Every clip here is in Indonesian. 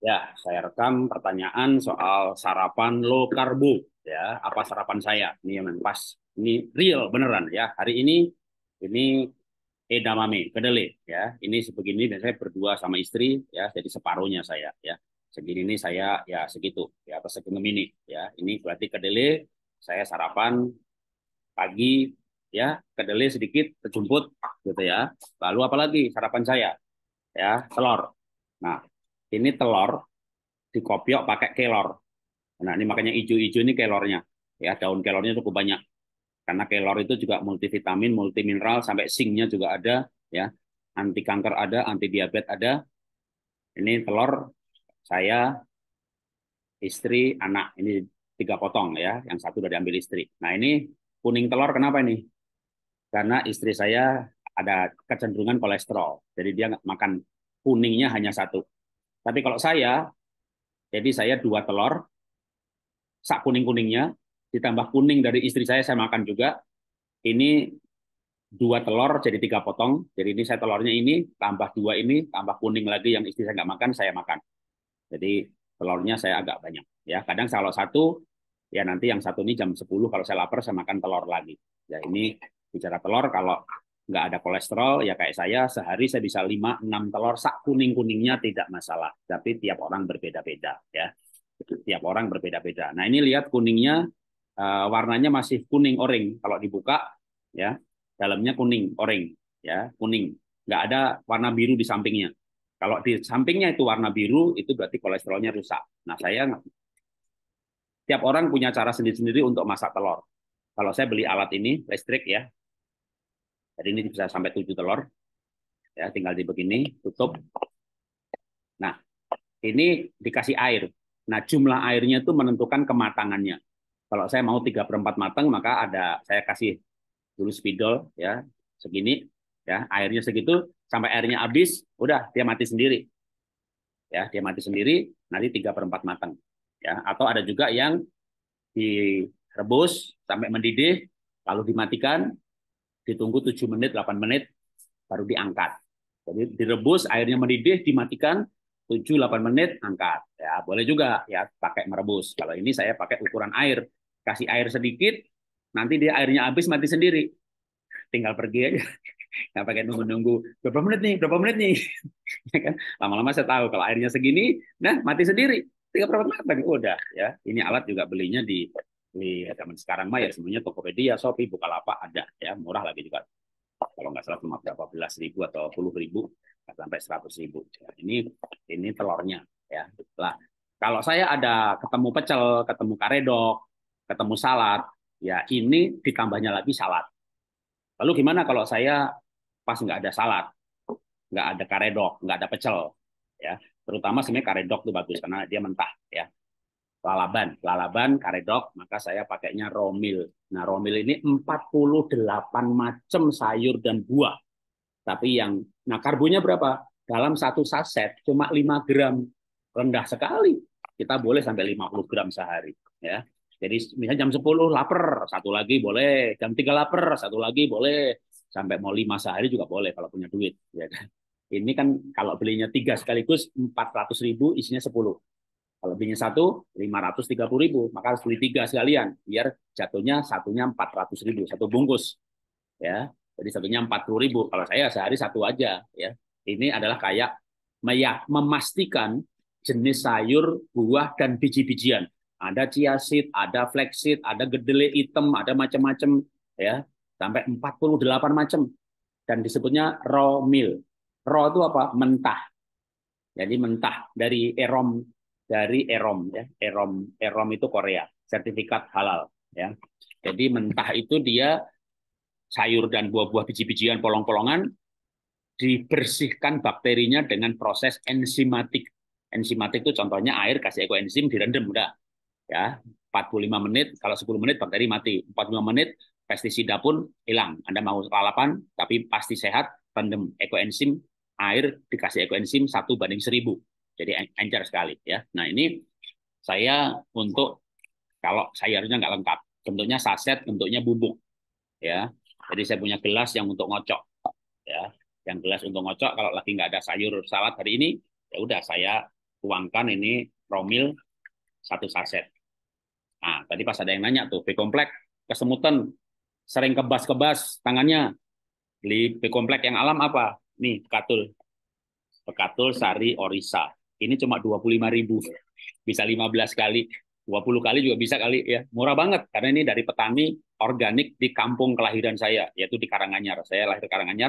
Ya, saya rekam pertanyaan soal sarapan low karbo. Ya, apa sarapan saya? Ini yang pas. Ini real beneran ya. Hari ini edamame, kedelai ya. Ini sebegini dan saya berdua sama istri ya. Jadi separuhnya saya ya. Segini ini saya ya segitu ya atau segini ini ya. Ini berarti kedelai saya sarapan pagi ya, kedelai sedikit terjumput gitu ya. Lalu apalagi sarapan saya ya, telur. Nah, ini telur dikopiok pakai kelor. Nah, ini makanya hijau-hijau ini kelornya. Ya, daun kelornya cukup banyak. Karena kelor itu juga multivitamin, multimineral, sampai zinc-nya juga ada. Ya, anti kanker ada, anti diabetes ada. Ini telur saya, istri, anak. Ini 3 potong ya. Yang satu udah diambil istri. Nah, ini kuning telur kenapa ini? Karena istri saya ada kecenderungan kolesterol. Jadi dia nggak makan kuningnya hanya satu. Tapi kalau saya, jadi saya 2 telur, sak kuning-kuningnya, ditambah kuning dari istri saya makan juga. Ini 2 telur jadi 3 potong. Jadi ini saya telurnya ini, tambah 2 ini, tambah kuning lagi yang istri saya nggak makan, saya makan. Jadi telurnya saya agak banyak. Ya, kadang kalau satu, ya nanti yang satu ini jam 10, kalau saya lapar, saya makan telur lagi. Ya, ini bicara telur, kalau nggak ada kolesterol, ya kayak saya, sehari saya bisa 5-6 telur, sak kuning-kuningnya tidak masalah. Tapi tiap orang berbeda-beda. Ya, tiap orang berbeda-beda. Nah, ini lihat kuningnya, warnanya masih kuning oranye. Kalau dibuka, ya dalamnya kuning oranye, ya kuning. Nggak ada warna biru di sampingnya. Kalau di sampingnya itu warna biru, itu berarti kolesterolnya rusak. Nah, saya tiap orang punya cara sendiri-sendiri untuk masak telur. Kalau saya beli alat ini listrik ya, jadi ini bisa sampai 7 telur. Ya, tinggal dibegini, tutup. Nah, ini dikasih air. Nah, jumlah airnya itu menentukan kematangannya. Kalau saya mau 3/4 matang, maka saya kasih dulu spidol ya, segini ya, airnya segitu sampai airnya habis, udah dia mati sendiri. Ya, dia mati sendiri, nanti 3/4 matang. Ya, atau ada juga yang direbus sampai mendidih, lalu dimatikan, ditunggu 7 menit, 8 menit, baru diangkat. Jadi direbus, airnya mendidih, dimatikan, 7-8 menit, angkat. Ya, boleh juga ya pakai merebus. Kalau ini saya pakai ukuran air. Kasih air sedikit, nanti dia airnya habis mati sendiri. Tinggal pergi aja. Nggak pakai nunggu-nunggu berapa menit nih. Ya kan? Lama-lama saya tahu kalau airnya segini, nah mati sendiri. 3 per 4 udah ya. Ini alat juga belinya di zaman sekarang mah ya semuanya Tokopedia, Shopee, Bukalapak ada ya, murah lagi juga. Kalau nggak salah cuma berapa belas ribu atau 10.000, nggak sampai 100.000. Ya, ini telurnya ya. Lah, kalau saya ada ketemu pecel, ketemu karedok, ketemu salad, ya ini ditambahnya lagi salad. Lalu gimana kalau saya pas nggak ada salad, nggak ada karedok, nggak ada pecel, ya. Terutama sebenarnya karedok itu bagus karena dia mentah, ya. Lalaban, karedok, maka saya pakainya romil. Nah, romil ini 48 macam sayur dan buah. Tapi nah karbonya berapa? Dalam satu saset cuma 5 gram. Rendah sekali. Kita boleh sampai 50 gram sehari. Ya. Jadi misalnya jam 10 lapar, satu lagi boleh. Jam 3 lapar, satu lagi boleh. Sampai mau 5 sehari juga boleh kalau punya duit. Ya kan? Ini kan kalau belinya 3 sekaligus 400.000, isinya 10. Kalau belinya satu, 530.000. Maka harus beli 3 sekalian. Biar jatuhnya satunya 400.000. Satu bungkus. Ya, jadi satunya 40.000. Kalau saya sehari satu aja. Ya, ini adalah kayak memastikan jenis sayur, buah, dan biji-bijian. Ada chia seed, ada flax seed, ada kedelai hitam, ada macam-macam, ya, sampai 48 macam. Dan disebutnya raw meal. Raw itu apa? Mentah. Jadi mentah dari erom ya. Erom itu Korea, sertifikat halal ya. Jadi mentah itu dia sayur dan buah-buah biji-bijian polong-polongan dibersihkan bakterinya dengan proses enzimatik. Enzimatik itu contohnya air kasih ekoenzim direndam udah ya 45 menit, kalau 10 menit bakteri mati, 45 menit pestisida pun hilang. Anda mau lalapan tapi pasti sehat, rendam ekoenzim, air dikasih ekoenzim 1:1000. Jadi encer sekali ya. Nah, ini saya untuk kalau sayurnya nggak lengkap, bentuknya saset, bentuknya bubuk ya. Jadi saya punya gelas yang untuk ngocok ya, yang gelas untuk ngocok kalau lagi nggak ada sayur salad hari ini, ya udah saya tuangkan ini promil 1 saset. Nah, tadi pas ada yang nanya tuh, B-komplek kesemutan, sering kebas-kebas tangannya. Beli B-komplek yang alam apa? Nih, Bekatul. Bekatul Sari Orisa. Ini cuma 25.000. Bisa 15 kali, 20 kali juga bisa kali ya. Murah banget karena ini dari petani organik di kampung kelahiran saya, yaitu di Karanganyar. Saya lahir di Karanganyar.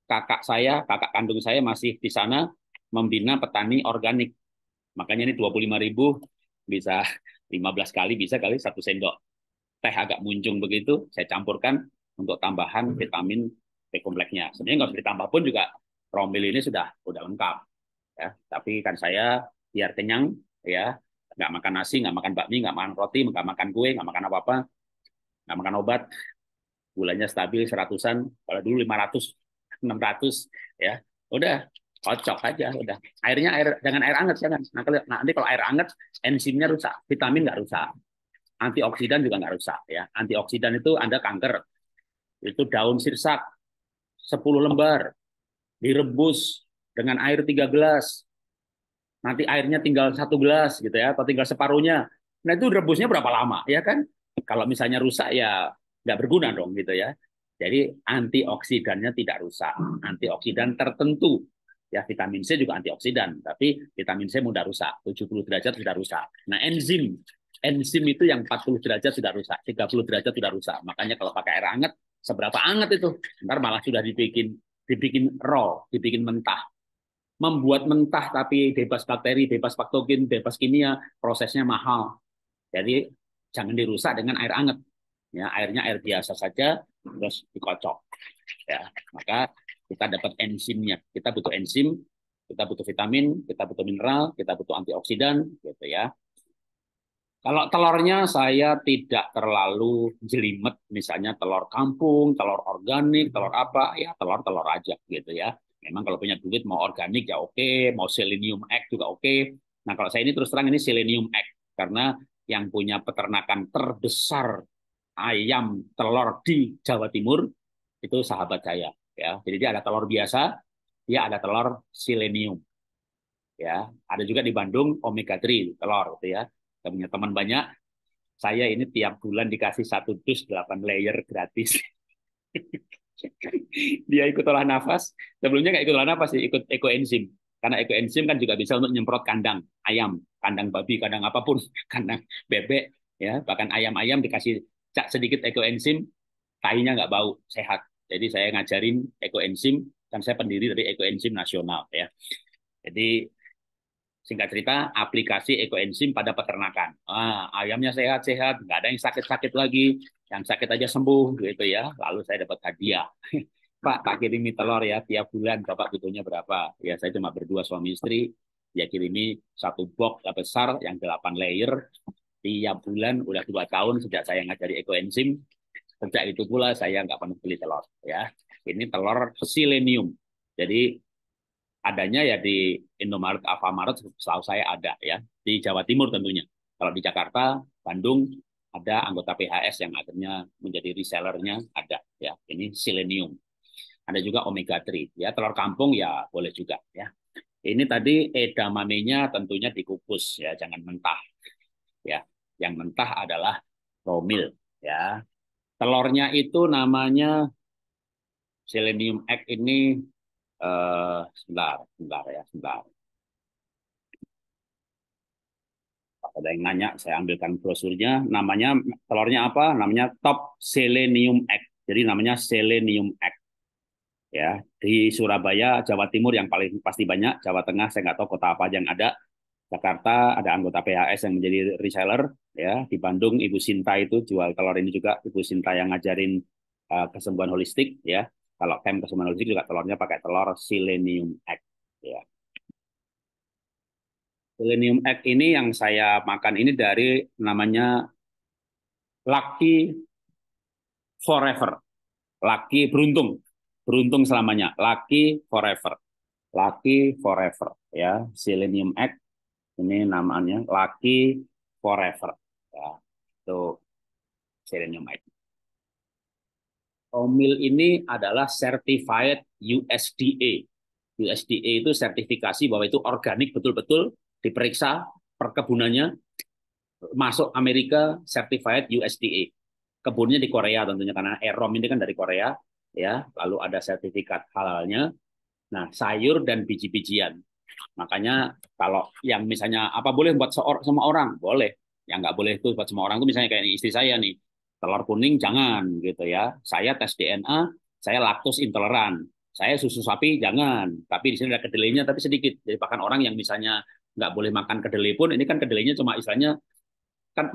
Kakak kandung saya masih di sana membina petani organik. Makanya ini 25.000 bisa 15 kali, bisa kali 1 sendok. Teh agak muncung begitu, saya campurkan untuk tambahan vitamin B kompleksnya. Sebenarnya nggak usah ditambah pun juga promil ini sudah lengkap. Ya. Tapi kan saya biar kenyang, ya nggak makan nasi, nggak makan bakmi, nggak makan roti, nggak makan kue, nggak makan apa-apa, nggak makan obat, gulanya stabil 100-an, kalau dulu 500, 600, ya udah kocok aja, udah. Airnya jangan air hangat, jangan. Nanti kalau air hangat, enzimnya rusak, vitamin nggak rusak, antioksidan juga nggak rusak, ya. Antioksidan itu Anda kanker, itu daun sirsak 10 lembar direbus dengan air 3 gelas, nanti airnya tinggal 1 gelas gitu ya, atau tinggal separuhnya. Nah itu rebusnya berapa lama ya kan? Kalau misalnya rusak ya nggak berguna dong gitu ya. Jadi antioksidannya tidak rusak, antioksidan tertentu. Ya vitamin C juga antioksidan, tapi vitamin C mudah rusak, 70 derajat sudah rusak. Nah enzim itu yang 40 derajat sudah rusak, 30 derajat sudah rusak. Makanya kalau pakai air hangat, seberapa hangat itu? Ntar malah sudah dibikin raw, dibikin mentah. Membuat mentah tapi bebas bakteri, bebas patogen, bebas kimia, prosesnya mahal. Jadi jangan dirusak dengan air hangat. Ya, airnya air biasa saja, terus dikocok. Ya, maka kita dapat enzimnya. Kita butuh enzim, kita butuh vitamin, kita butuh mineral, kita butuh antioksidan, gitu ya. Kalau telurnya saya tidak terlalu jelimet, misalnya telur kampung, telur organik, telur apa, ya telur-telur aja gitu ya. Memang kalau punya duit mau organik ya oke, mau selenium egg juga oke. Nah kalau saya ini terus terang ini selenium egg, karena yang punya peternakan terbesar ayam telur di Jawa Timur itu sahabat saya. Ya, jadi dia ada telur biasa, dia ada telur selenium. Ya, ada juga di Bandung omega 3 telur, gitu ya. Kita punya teman banyak, saya ini tiap bulan dikasih 1 dus 8 layer gratis. Dia ikut olah nafas. Sebelumnya nggak ikut olah nafas sih, ikut ekoenzim. Karena ekoenzim kan juga bisa untuk nyemprot kandang ayam, kandang babi, kandang apapun, kandang bebek, ya bahkan ayam-ayam dikasih cak sedikit ekoenzim, tainya nggak bau, sehat. Jadi saya ngajarin ekoenzim dan saya pendiri dari ekoenzim nasional, ya. Jadi singkat cerita, aplikasi ekoenzim pada peternakan. Ayamnya sehat-sehat, nggak ada yang sakit-sakit lagi, yang sakit aja sembuh gitu ya. Lalu saya dapat hadiah. Pak kirimi telur ya tiap bulan, Bapak butuhnya berapa? Ya saya cuma berdua suami istri, dia kirimi 1 box besar yang 8 layer tiap bulan, udah 2 tahun sejak saya ngajari ekoenzim. Sejak itu pula saya nggak pernah beli telur. Ya, ini telur silenium. Jadi adanya ya di Indomaret, Alfamaret, setahu saya ada ya. Di Jawa Timur tentunya. Kalau di Jakarta, Bandung, ada anggota PHS yang akhirnya menjadi resellernya ada ya. Ini selenium. Ada juga omega 3 ya. Telur kampung ya boleh juga ya. Ini tadi edamamenya tentunya dikukus ya, jangan mentah ya. Yang mentah adalah romil ya. Telurnya itu namanya selenium egg ini sebentar ya, sebentar. Ada yang nanya, saya ambilkan brosurnya. Namanya telurnya apa? Namanya top selenium egg. Jadi namanya selenium egg. Ya, di Surabaya, Jawa Timur yang paling pasti banyak. Jawa Tengah saya nggak tahu kota apa yang ada. Jakarta ada anggota PHS yang menjadi reseller. Ya, di Bandung Ibu Sinta itu jual telur ini juga. Ibu Sinta yang ngajarin kesembuhan holistik. Ya, kalau camp kesembuhan holistik juga telurnya pakai telur selenium egg. Ya. Selenium egg ini yang saya makan ini dari namanya Lucky Forever. Lucky beruntung. Beruntung selamanya. Lucky Forever. Lucky Forever. Ya, Selenium egg. Ini namanya Lucky Forever. Ya, itu Selenium egg. Omil ini adalah certified USDA. USDA itu sertifikasi bahwa itu organik betul-betul diperiksa perkebunannya, masuk Amerika certified USDA. Kebunnya di Korea tentunya karena Erom ini kan dari Korea ya, lalu ada sertifikat halalnya. Nah, sayur dan biji-bijian. Makanya kalau yang misalnya apa boleh buat semua orang, boleh. Yang nggak boleh itu buat semua orang itu misalnya kayak istri saya nih, telur kuning jangan gitu ya. Saya tes DNA, saya laktos intoleran. Saya susu sapi jangan. Tapi di sini ada kedelainya tapi sedikit. Jadi bahkan orang yang misalnya nggak boleh makan kedelai pun, ini kan kedelainya cuma istilahnya kan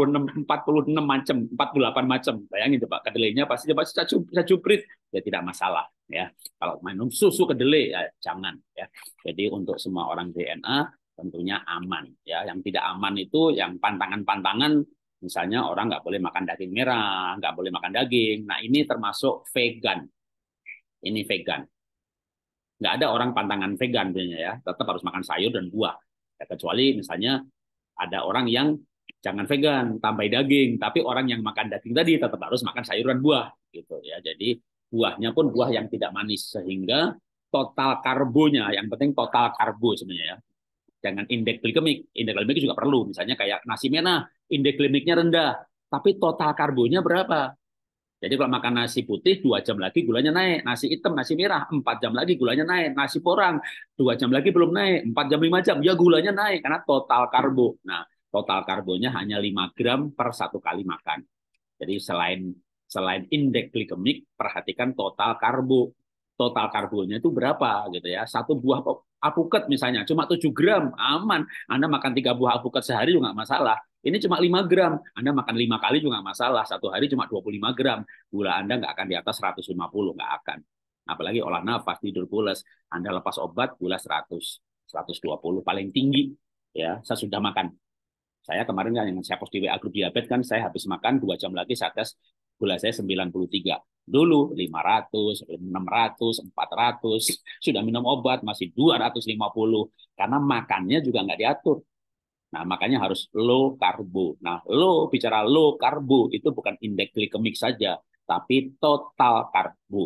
46 macam, 48 macam. Bayangin coba kedelainya pasti coba saya cuprit ya tidak masalah ya. Kalau minum susu kedelai ya jangan ya. Jadi untuk semua orang DNA tentunya aman ya. Yang tidak aman itu yang pantangan-pantangan misalnya orang nggak boleh makan daging merah, nggak boleh makan daging. Nah, ini termasuk vegan. Ini vegan. Nggak ada orang pantangan vegan biasanya ya. Tetap harus makan sayur dan buah. Ya, kecuali misalnya ada orang yang jangan vegan, tambah daging, tapi orang yang makan daging tadi tetap harus makan sayur dan buah gitu ya. Jadi buahnya pun buah yang tidak manis sehingga total karbonya, yang penting total karbo sebenarnya ya. Jangan indeks glikemik. Indeks glikemik juga perlu. Misalnya kayak nasi merah, indeks glikemiknya rendah, tapi total karbonya berapa? Jadi kalau makan nasi putih 2 jam lagi gulanya naik, nasi hitam, nasi merah 4 jam lagi gulanya naik, nasi porang 2 jam lagi belum naik, 4 jam 5 jam ya gulanya naik karena total karbo. Nah, total karbonya hanya 5 gram per satu kali makan. Jadi selain selain indeks glikemik, perhatikan total karbo. Total karbonya itu berapa gitu ya. Satu buah apuket misalnya cuma 7 gram, aman. Anda makan 3 buah apuket sehari juga nggak masalah. Ini cuma 5 gram, Anda makan 5 kali juga nggak masalah. Satu hari cuma 25 gram. Gula Anda nggak akan di atas 150, nggak akan. Apalagi olah nafas, tidur pulas. Anda lepas obat, gula 100, 120 paling tinggi. Ya, saya sudah makan. Saya kemarin kan yang saya post di WA grup diabetes kan saya habis makan 2 jam lagi saya tes gula saya 93. Dulu 500, 600, 400, sudah minum obat masih 250 karena makannya juga nggak diatur. Nah, makanya harus low karbo. Nah, bicara low karbo itu bukan indeks glikemik saja, tapi total karbo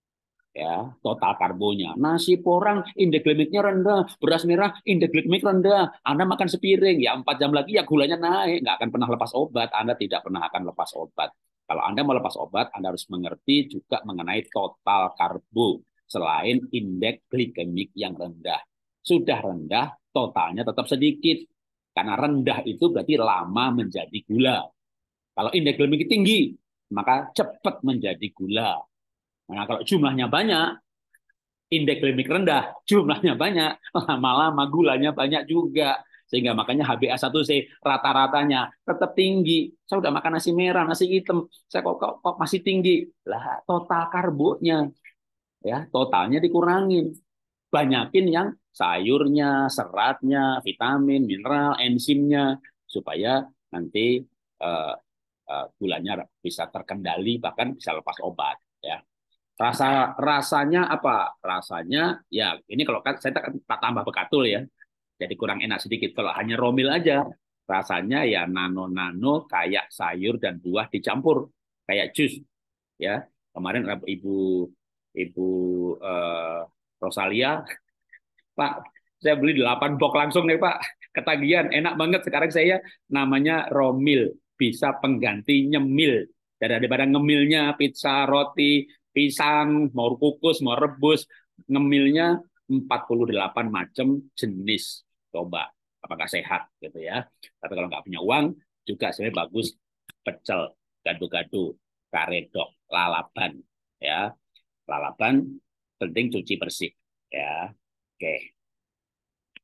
ya, total karbonya. Nasi porang indeks glikemiknya rendah, beras merah indeks glikemik rendah. Anda makan sepiring, ya 4 jam lagi ya gulanya naik, nggak akan pernah lepas obat. Anda tidak pernah akan lepas obat. Kalau Anda mau lepas obat, Anda harus mengerti juga mengenai total karbo selain indeks glikemik yang rendah. Sudah rendah, totalnya tetap sedikit. Karena rendah itu berarti lama menjadi gula. Kalau indeks glikemik tinggi, maka cepat menjadi gula. Nah, kalau jumlahnya banyak, indeks glikemik rendah, jumlahnya banyak, lama-lama gulanya banyak juga. Sehingga makanya HbA1c rata-ratanya tetap tinggi. Saya udah makan nasi merah, nasi hitam, saya kok masih tinggi. Lah, total karbonya, ya totalnya dikurangin. Banyakin yang sayurnya, seratnya, vitamin, mineral, enzimnya, supaya nanti gulanya bisa terkendali, bahkan bisa lepas obat. Ya. Rasanya apa? Rasanya ya ini kalau kan saya tak tambah bekatul ya. Jadi kurang enak sedikit. Kalau hanya romil aja, rasanya ya nano-nano kayak sayur dan buah dicampur kayak jus ya. Kemarin ibu ibu eh, Rosalia, Pak, saya beli 8 box langsung nih Pak. Ketagihan, enak banget sekarang saya namanya romil, bisa pengganti nyemil. Daripada ngemilnya pizza, roti, pisang, mau kukus, mau rebus, ngemilnya 48 macam jenis. Coba apakah sehat gitu ya. Tapi kalau nggak punya uang juga sebenarnya bagus pecel, gado-gado, karedok, lalapan ya. Lalapan penting cuci bersih ya. Oke.